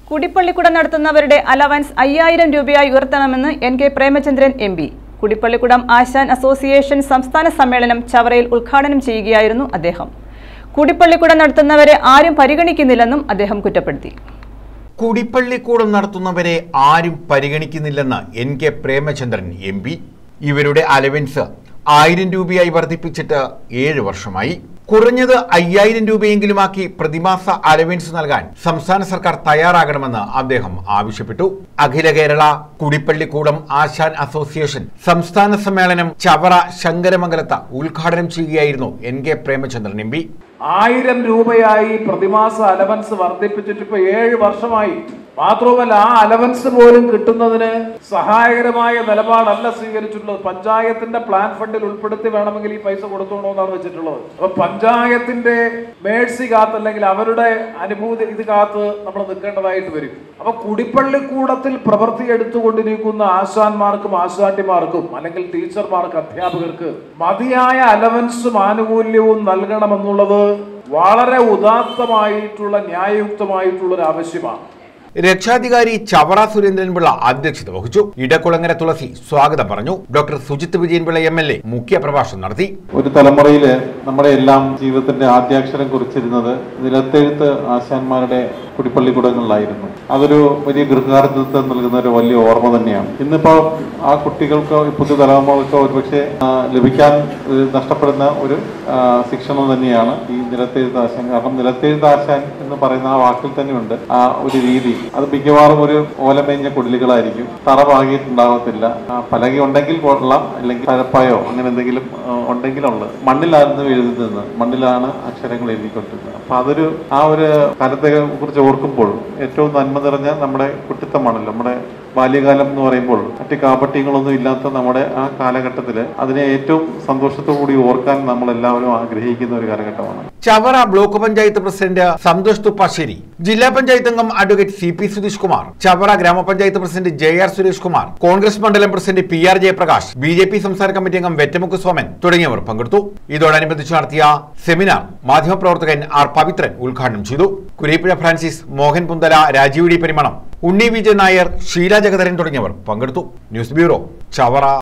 കുടിപ്പള്ളിക്കുടം നടത്തുന്നവരുടെ allowance 5000 രൂപയായി ഉയർത്തണമെന്ന് NK Premachandran MP. കുടിപ്പള്ളിക്കുടം ആശാൻ അസോസിയേഷൻ സംസ്ഥാന സമ്മേളനം ചവറയിൽ ഉദ്ഘാടനം ചെയ്യുകയായിരുന്നു അദ്ദേഹം. കുടിപ്പള്ളിക്കുടം നടത്തുന്നവരെ ആരും പരിഗണിക്കുന്നില്ലെന്നും അദ്ദേഹം കുറ്റപ്പെടുത്തി. കുടിപ്പള്ളിക്കൂടം നടത്തുന്നവരെ ആരും പരിഗണിക്കുന്നില്ലെന്ന് NK പ്രേമചന്ദ്രൻ MP. ഇവരുടെ അലവൻസ് 1000 രൂപയായി വർദ്ധിപ്പിച്ചിട്ട് 7 വർഷമായി. കുറഞ്ഞത് 5000 രൂപയെങ്കിലുമാക്കി പ്രതിമാസ അലവൻസ് നൽകാൻ സംസ്ഥാന സർക്കാർ തയ്യാറാകണമെന്ന് അദ്ദേഹം ആവശ്യപ്പെട്ടു. അഖില കേരള കുടിപ്പള്ളിക്കൂടം ആശാൻ അസോസിയേഷൻ സംസ്ഥാന സമ്മേളനം ചവറ ശങ്കരമംഗലത്ത് ഉദ്ഘാടനം ചെയ്യുകയായിരുന്നു NK പ്രേമചന്ദ്രൻ MP. 1000 രൂപയായി പ്രതിമാസ അലവൻസ് വർദ്ധിപ്പിച്ചിട്ട് ഇപ്പൊ 7 വർഷമായി. മാത്രവുമല്ല, ആ അലവൻസ് പോലും കിട്ടുന്നതിന് സഹായകരമായ നിലപാടല്ല സ്വീകരിച്ചിട്ടുള്ളത്. പഞ്ചായത്തിന്റെ പ്ലാൻ ഫണ്ടിൽ ഉൾപ്പെടുത്തി വേണമെങ്കിൽ ഈ പൈസ കൊടുത്തോണമെന്നാണ് വെച്ചിട്ടുള്ളത്. അപ്പൊ പഞ്ചായത്തിന്റെ മേഴ്സി കാത്ത് അല്ലെങ്കിൽ അവരുടെ അനുഭൂതി ഇത് കാത്ത് നമ്മൾ നിൽക്കേണ്ടതായിട്ട് വരും. അപ്പൊ കുടിപ്പള്ളിക്കൂടത്തിൽ പ്രവൃത്തി എടുത്തുകൊണ്ടിരിക്കുന്ന ആശാന്മാർക്കും ആശാട്ടിമാർക്കും അല്ലെങ്കിൽ ടീച്ചർമാർക്ക് അധ്യാപകർക്ക് മതിയായ അലവൻസും ആനുകൂല്യവും നൽകണമെന്നുള്ളത് വളരെ ഉദാത്തമായിട്ടുള്ള ന്യായയുക്തമായിട്ടുള്ള ഒരു ആവശ്യമാണ്. രക്ഷാധികാരി ചവറ സുരേന്ദ്രൻപിള്ള അധ്യക്ഷത വഹിച്ചു. ഇടക്കുളങ്ങര തുളസി സ്വാഗതം പറഞ്ഞു. ഡോക്ടർ സുജിത് വിജയൻപിള്ള MLA മുഖ്യ പ്രഭാഷണം നടത്തി. ഒരു തലമുറയില് നമ്മുടെ എല്ലാം ജീവിതത്തിന്റെ ആദ്യാക്ഷരം കുറിച്ചിരുന്നത് നിലത്തെഴുത്ത് ആശാന്മാരുടെ കുടിപ്പള്ളിക്കൂടങ്ങളിലായിരുന്നു. അതൊരു വലിയ ഗൃഹാർത്ഥത്വം നൽകുന്ന ഒരു വലിയ ഓർമ്മ തന്നെയാണ്. ഇന്നിപ്പോ ആ കുട്ടികൾക്ക് പുതിയ തലമുറകൾക്ക് ഒരുപക്ഷെ ലഭിക്കാൻ നഷ്ടപ്പെടുന്ന ഒരു ശിക്ഷണം തന്നെയാണ് ഈ നിലത്തെഴുത്ത് ആശാൻ. കാരണം നിലത്തെഴുത്ത് ആശാൻ എന്ന് പറയുന്ന ആ വാക്കിൽ തന്നെയുണ്ട് ആ ഒരു രീതി. അത് മിക്കവാറും ഒരു ഓലമേഞ്ഞ കുടിലുകളായിരിക്കും. തറ പാകിയിട്ടുണ്ടാകത്തില്ല. പലക ഉണ്ടെങ്കിൽ കൊള്ളാം, അല്ലെങ്കിൽ പരപ്പായോ അങ്ങനെ എന്തെങ്കിലും ഉണ്ടെങ്കിലുള്ളത്. മണ്ണിലായിരുന്നു എഴുതുന്നത്, മണ്ണിലാണ് അക്ഷരങ്ങൾ എഴുതിക്കൊണ്ടിരുന്നത്. അപ്പൊ അതൊരു ആ ഒരു കാലത്തെ കുറിച്ച് ഓർക്കുമ്പോൾ ഏറ്റവും നന്മ നിറഞ്ഞ നമ്മുടെ കുട്ടിത്തമാണല്ലോ. നമ്മുടെ ബാല്യകാലം എന്ന് പറയുമ്പോൾ മറ്റ് കാപട്യങ്ങളൊന്നും ഇല്ലാത്ത നമ്മുടെ ആ കാലഘട്ടത്തില് അതിനെ ഏറ്റവും സന്തോഷത്തോടുകൂടി ഓർക്കാൻ നമ്മൾ എല്ലാവരും ആഗ്രഹിക്കുന്ന ഒരു കാലഘട്ടമാണ്. ചവറ ബ്ലോക്ക് പഞ്ചായത്ത് പ്രസിഡന്റ് സന്തോഷ് തുപ്പാശ്ശേരി, ജില്ലാ പഞ്ചായത്ത് അംഗം അഡ്വക്കേറ്റ് CP സുധീഷ് കുമാർ, ചവറ ഗ്രാമപഞ്ചായത്ത് president JR Suresh Kumar, Congress മണ്ഡലം പ്രസിഡന്റ് PR ജയപ്രകാശ്, BJP സംസ്ഥാന കമ്മിറ്റി അംഗം വെറ്റമുക്ക് സോമൻ തുടങ്ങിയവർ പങ്കെടുത്തു. ഇതോടനുബന്ധിച്ച് നടത്തിയ സെമിനാർ മാധ്യമപ്രവർത്തകൻ R പവിത്രൻ ഉദ്ഘാടനം ചെയ്തു. കുരീപ്പുഴ ഫ്രാൻസിസ്, മോഹൻ പുന്തല, രാജീവ് D പരിമണം, ഉണ്ണി വിജയൻ നായർ, ഷീല ജഗതരൻ തുടങ്ങിയവർ പങ്കെടുത്തു. News bureau, Chavara.